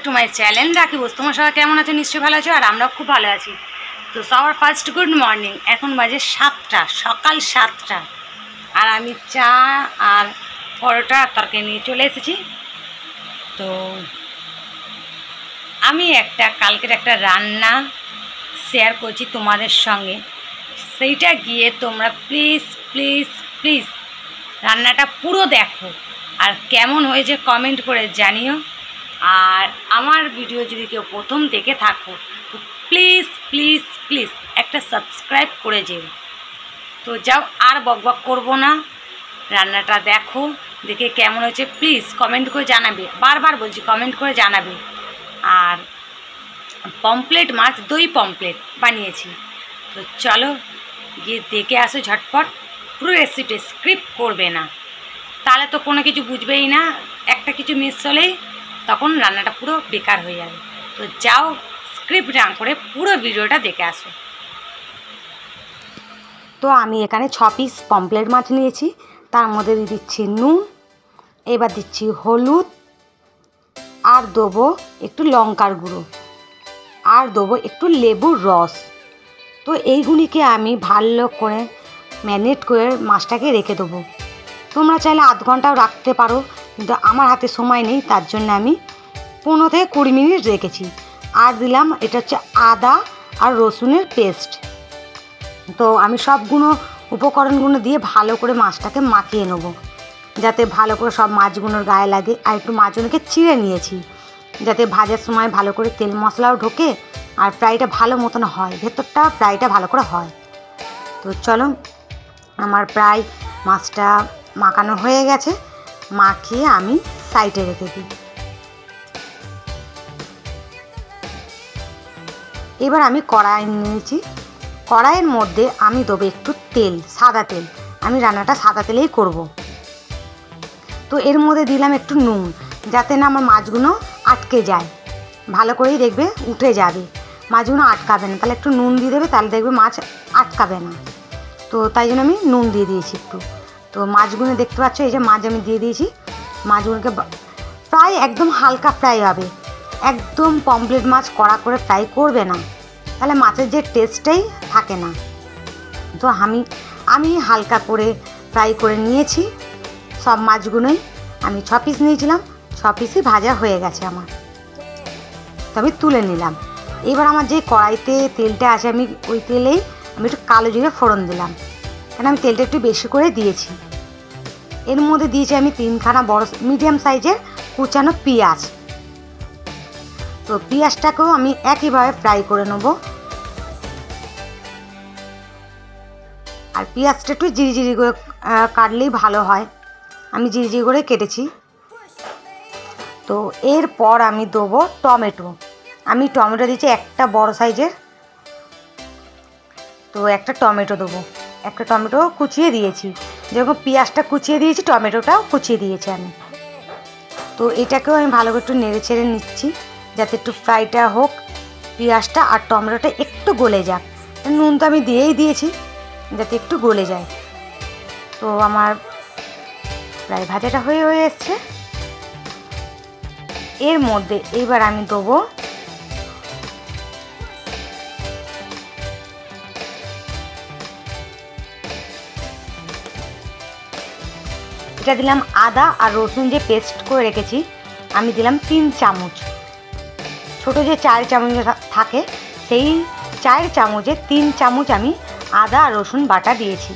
To my channel রাখি বস। তোমার সবাই কেমন আছো? নিশ্চয়ই ভালো আছো, আর আমরাও খুব ভালো আছি। তো সবার ফার্স্ট গুড মর্নিং। এখন বাজে 7টা, সকাল 7টা, আর আমি চা আর পরোটা আর তরকারি নিয়ে চলে এসেছি। তো আমি কালকের একটা রান্না শেয়ার করছি তোমাদের সঙ্গে, সেইটা গিয়ে তোমরা প্লিজ প্লিজ প্লিজ রান্নাটা পুরো দেখো, আর কেমন হয়েছে কমেন্ট করে জানিও। আর আমার ভিডিও যদি কেউ প্রথম দেখে থাকো তো প্লিজ প্লিজ প্লিজ একটা সাবস্ক্রাইব করে যেও। তো যাও, আর বকবক করবো না, রান্নাটা দেখো, দেখে কেমন হয়েছে প্লিজ কমেন্ট করে জানাবে। বারবার বলছি, কমেন্ট করে জানাবে। আর পমপ্লেট মাছ, দই পমপ্লেট বানিয়েছি। তো চলো গিয়ে দেখে আসো ঝটপট। পুরো রেসিপি স্ক্রিপ করবে না, তাহলে তো কোনো কিছু বুঝবেই না। একটা কিছু মিস হলেই তখন রান্নাটা পুরো বেকার হয়ে যাবে। তো যাও, স্ক্রিপ্ট না করে পুরো ভিডিওটা দেখে আসো। তো আমি এখানে 6 পিস পমপ্লেট মাছ নিয়েছি, তার মধ্যে দিয়ে দিচ্ছি নুন, এবার দিচ্ছি হলুদ, আর দেবো একটু লঙ্কার গুঁড়ো, আর দেবো একটু লেবুর রস। তো এইগুলিকে আমি ভালো করে ম্যারিনেট করে মাছটাকে রেখে দেবো। তোমরা চাইলে আধ ঘন্টাও রাখতে পারো, কিন্তু আমার হাতে সময় নেই, তার জন্য আমি 15 থেকে 20 মিনিট রেখেছি। আর দিলাম, এটা হচ্ছে আদা আর রসুনের পেস্ট। তো আমি সবগুলো উপকরণগুলো দিয়ে ভালো করে মাছটাকে মাখিয়ে নেবো, যাতে ভালো করে সব মাছগুলোর গায়ে লাগে। আর একটু মাছগুলোকে চিড়ে নিয়েছি, যাতে ভাজার সময় ভালো করে তেল মশলাও ঢোকে আর ফ্রাইটা ভালো মতন হয়, ভেতরটা ফ্রাইটা ভালো করে হয়। তো চলো, আমার প্রায় মাছটা মাখানো হয়ে গেছে, মাখিয়ে আমি সাইডে রেখে দিই। এবার আমি কড়াই নিয়েছি, কড়াইয়ের মধ্যে আমি দেবো একটু তেল, সাদা তেল। আমি রান্নাটা সাদা তেলেই করব। তো এর মধ্যে দিলাম একটু নুন, যাতে না আমার মাছগুলো আটকে যায়। ভালো করেই দেখবে উঠে যাবে, মাছগুলো আটকাবে না। তাহলে একটু নুন দিয়ে দেবে, তাহলে দেখবে মাছ আটকাবে না। তো তাই জন্য আমি নুন দিয়ে দিয়েছি একটু। তো মাছগুলো দেখতে পাচ্ছ, এই যে মাছ আমি দিয়ে দিয়েছি। মাছগুলোকে প্রায় একদম হালকা ফ্রাই হবে, একদম পমপ্লেট মাছ কড়া করে ফ্রাই করবে না, তাহলে মাছের যে টেস্টটাই থাকে না। তো আমি হালকা করে ফ্রাই করে নিয়েছি সব মাছগুলোই। আমি 6 পিস নিয়েছিলাম, 6 পিসই ভাজা হয়ে গেছে আমার। তো আমি তুলে নিলাম। এবার আমার যে কড়াইতে তেলটা আছে, আমি ওই তেলেই আমি একটু কালো জিরে ফোড়ন দিলাম, কারণ আমি তেলটা একটু বেশি করে দিয়েছি। এর মধ্যে দিয়েছি আমি 3খানা বড় মিডিয়াম সাইজের কুচানো পেঁয়াজ। তো পেঁয়াজটাকেও আমি একইভাবে ফ্রাই করে নেব। আর পেঁয়াজটা একটু জিরি করে কাটলেই ভালো হয়, আমি জিরি করে কেটেছি। তো এরপর আমি দেবো টমেটো। আমি টমেটো দিয়েছি একটা বড় সাইজের। তো একটা টমেটো দেবো, একটা টমেটো কুচিয়ে দিয়েছি। যেরকম পেঁয়াজটা কুচিয়ে দিয়েছি, টমেটোটাও কুচিয়ে দিয়েছি আমি। তো এটাকেও আমি ভালো করে একটু নেড়ে ছেড়ে নিচ্ছি, যাতে একটু ফ্রাইটা হোক, পেঁয়াজটা আর টমেটোটা একটু গলে যাক। নুন তো আমি দিয়েই দিয়েছি, যাতে একটু গলে যায়। তো আমার প্রায় ভাজাটা হয়ে এসছে। এর মধ্যে এইবার আমি দেবো এটা দিলাম আদা আর রসুন যে পেস্ট করে রেখেছি, আমি দিলাম 3 চামচ। ছোটো যে 4 চামচ থাকে, সেই 4 চামচে 3 চামচ আমি আদা আর রসুন বাটা দিয়েছি।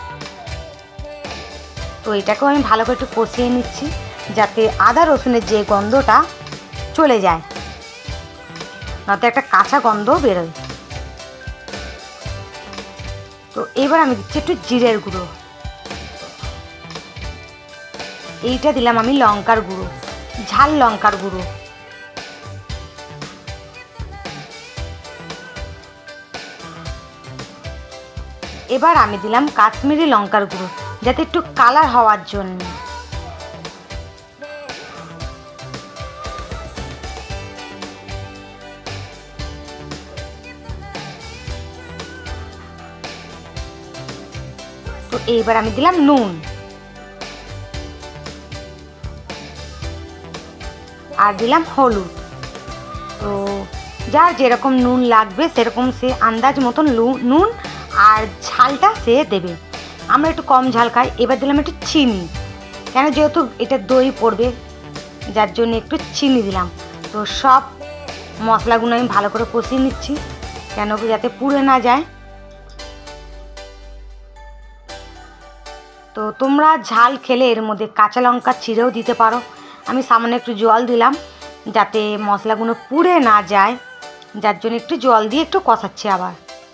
তো এটাকেও আমি ভালো করে একটু কষিয়ে নিচ্ছি, যাতে আদা রসুনের যে গন্ধটা চলে যায়, নয়তো একটা কাঁচা গন্ধ বেরোয়। তো এবার আমি দিচ্ছি একটু জিরের গুঁড়ো। এইটা দিলাম আমি লঙ্কার গুঁড়ো, ঝাল লঙ্কার গুঁড়ো। এবার আমি দিলাম কাশ্মীরি লঙ্কার গুঁড়ো, যাতে একটু কালার হওয়ার জন্য। তো এইবার আমি দিলাম নুন, আর দিলাম হলুদ। তো যার যেরকম নুন লাগবে সেরকম সে আন্দাজ মতন নুন আর ঝালটা সে দেবে। আমরা একটু কম ঝাল খাই। এবার দিলাম একটু চিনি, কেন যেহেতু এটা দই পড়বে যার জন্য একটু চিনি দিলাম। তো সব মশলাগুলো আমি ভালো করে কষিয়ে নিচ্ছি, কেন যাতে পুড়ে না যায়। তো তোমরা ঝাল খেলে এর মধ্যে কাঁচা লঙ্কা চিড়েও দিতে পারো। আমি সামান্য একটু জল দিলাম যাতে মশলাগুলো পুড়ে না যায়, যার জন্য একটু জল দিয়ে একটু কষাচ্ছি আবার।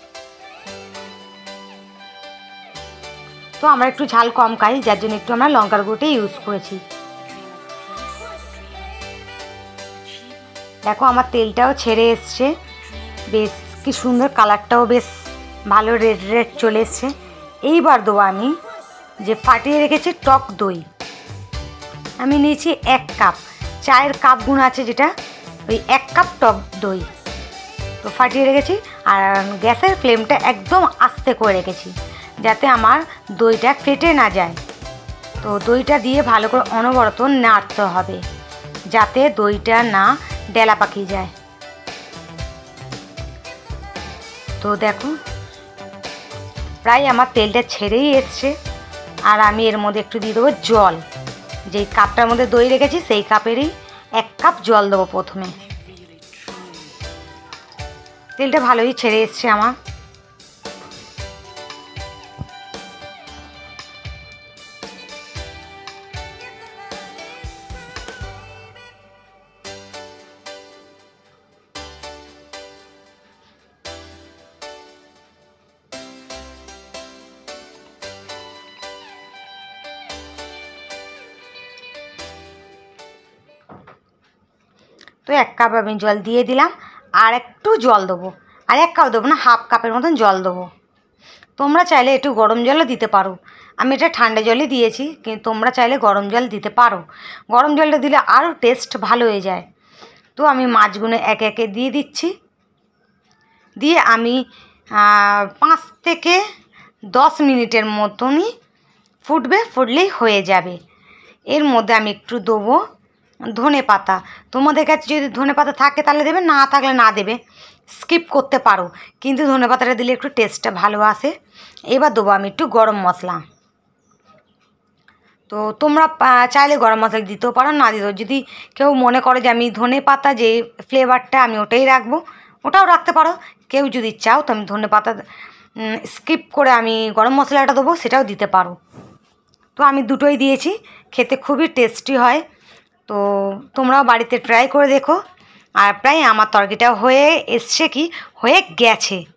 তো আমরা একটু ঝাল কম খাই, যার জন্য একটু আমরা লঙ্কার গুঁড়োটাই ইউজ করেছি। দেখো আমার তেলটাও ছেড়ে এসছে, বেশ কি সুন্দর কালারটাও বেশ ভালো রেড রেড চলে এসছে। এইবার দেবো আমি যে ফাটিয়ে রেখেছি টক দই। আমি নিয়েছি 1 কাপ, চায়ের কাপগুলো আছে যেটা, ওই 1 কাপ টক দই তো ফাটিয়ে রেখেছি। আর গ্যাসের ফ্লেমটা একদম আস্তে করে রেখেছি যাতে আমার দইটা ফেটে না যায়। তো দইটা দিয়ে ভালো করে অনবরত নাড়তে হবে যাতে দইটা না ডেলা পাকিয়ে যায়। তো দেখো প্রায় আমার তেলটা ছেড়েই এসছে। আর আমি এর মধ্যে একটু দিয়ে দেবো জল, যেই কাপটার মধ্যে দই রেখেছি সেই কাপেরই 1 কাপ জল দেবো প্রথমে। তেলটা ভালোই ছেড়ে এসছে আমার। তো 1 কাপ আমি জল দিয়ে দিলাম, আর একটু জল দেবো, আর 1 কাপ দেবো না, হাফ কাপের মতন জল দেবো। তোমরা চাইলে একটু গরম জলও দিতে পারো, আমি এটা ঠান্ডা জলই দিয়েছি, কিন্তু তোমরা চাইলে গরম জল দিতে পারো। গরম জলটা দিলে আরও টেস্ট ভালো হয়ে যায়। তো আমি মাছগুলো একে একে দিয়ে দিচ্ছি, দিয়ে আমি 5 থেকে 10 মিনিটের মতনই ফুটবে, ফুটলেই হয়ে যাবে। এর মধ্যে আমি একটু দেবো ধনে পাতা। তোমাদের কাছে যদি ধনে পাতা থাকে তাহলে দেবে, না থাকলে না দেবে, স্কিপ করতে পারো, কিন্তু ধনে পাতাটা দিলে একটু টেস্টটা ভালো আসে। এবার দেবো আমি একটু গরম মশলা। তো তোমরা চাইলে গরম মশলা দিতেও পারো, না দিতেও, যদি কেউ মনে করে যে আমি ধনে পাতা যে ফ্লেভারটা আমি ওটাই রাখবো, ওটাও রাখতে পারো। কেউ যদি চাও তো আমি ধনে পাতা স্কিপ করে আমি গরম মশলাটা দেবো, সেটাও দিতে পারো। তো আমি দুটোই দিয়েছি, খেতে খুবই টেস্টি হয়। তো তোমরাও বাড়িতে ট্রাই করে দেখো। আর প্রায় আমার তরকারিটা হয়ে এসছে, কি হয়ে গেছে।